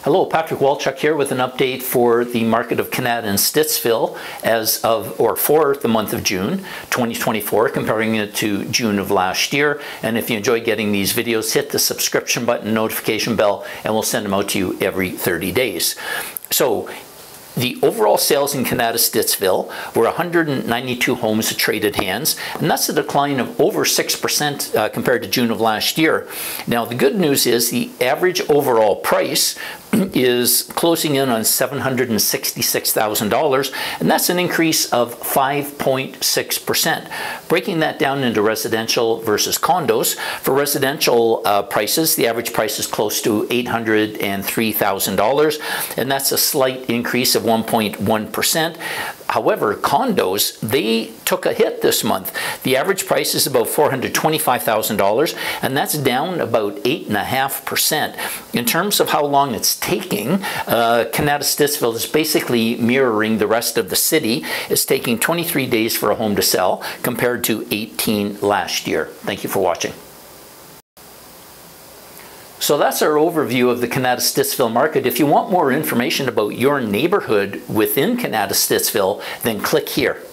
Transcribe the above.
Hello, Patrick Walchuk here with an update for the market of Kanata and Stittsville for the month of June 2024, comparing it to June of last year. And if you enjoy getting these videos, hit the subscription button, notification bell, and we'll send them out to you every 30 days. So the overall sales in Kanata Stittsville were 192 homes traded hands, and that's a decline of over 6% compared to June of last year. Now, the good news is the average overall price is closing in on $766,000, and that's an increase of 5.6%. Breaking that down into residential versus condos, for residential prices, the average price is close to $803,000, and that's a slight increase of 1.1%. However, condos, they took a hit this month. The average price is about $425,000, and that's down about 8.5%. In terms of how long it's taking, Kanata Stittsville is basically mirroring the rest of the city. It's taking 23 days for a home to sell compared to 18 last year. Thank you for watching. So that's our overview of the Kanata Stittsville market. If you want more information about your neighborhood within Kanata Stittsville, then click here.